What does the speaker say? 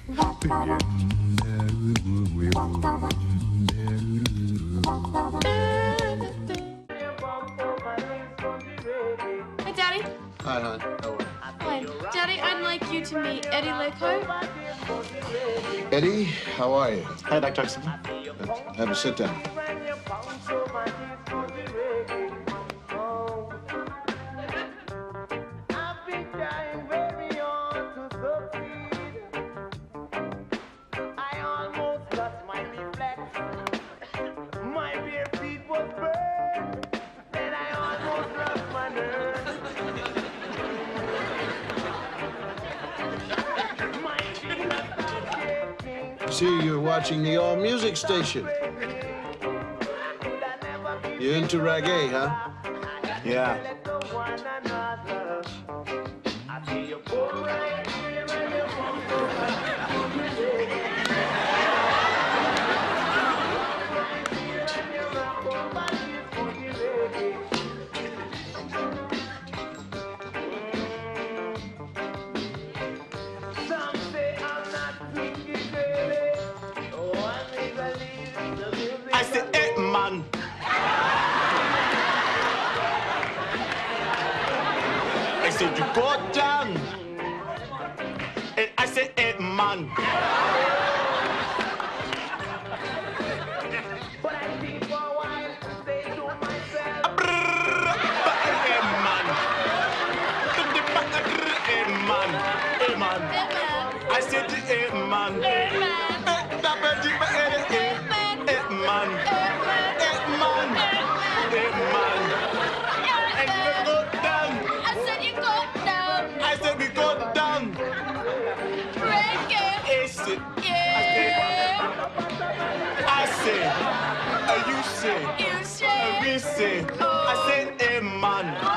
Hey, Daddy. Hi, hon. How are you? Hi. Daddy, I'd like you to meet Eddie Leco. Eddie, how are you? Hi, Dr. Huxton. Have a sit down. See, you're watching the All Music Station. You're into reggae, huh? Yeah. I said, hey, man. I said, you go down. And I said, hey, man. I said, hey, man. Hey, man. You say, we say, I said, hey, man.